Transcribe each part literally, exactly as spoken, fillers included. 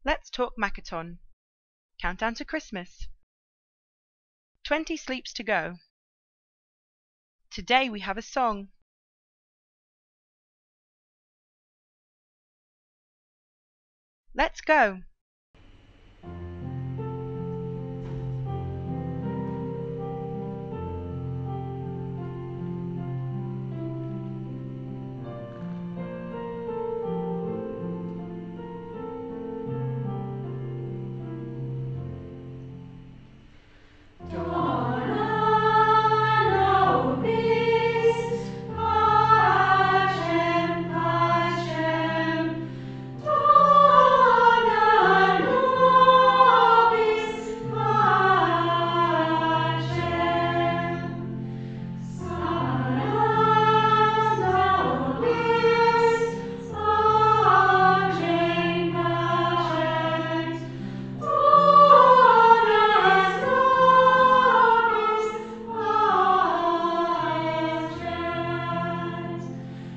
Let's talk Makaton. Countdown to Christmas. Twenty sleeps to go. Today we have a song. Let's go. Dona Nobis Pacem, Pacem. Dona Nobis Pacem. Salus nobis Pacem, Pacem. Dona Nobis Pacem.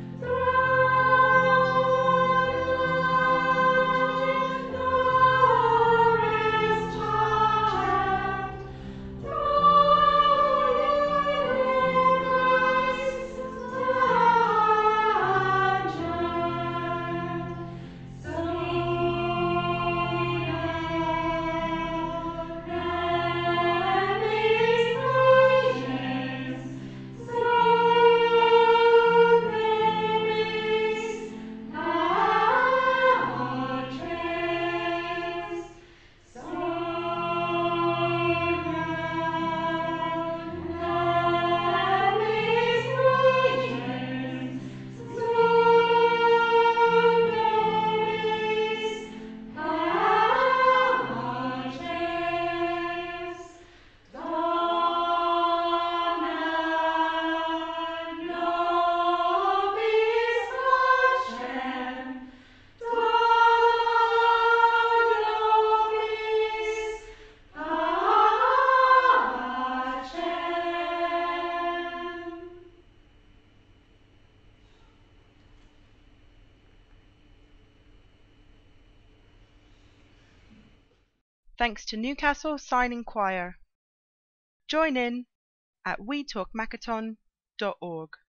Thanks to Newcastle Signing Choir. Join in at we talk makaton dot org.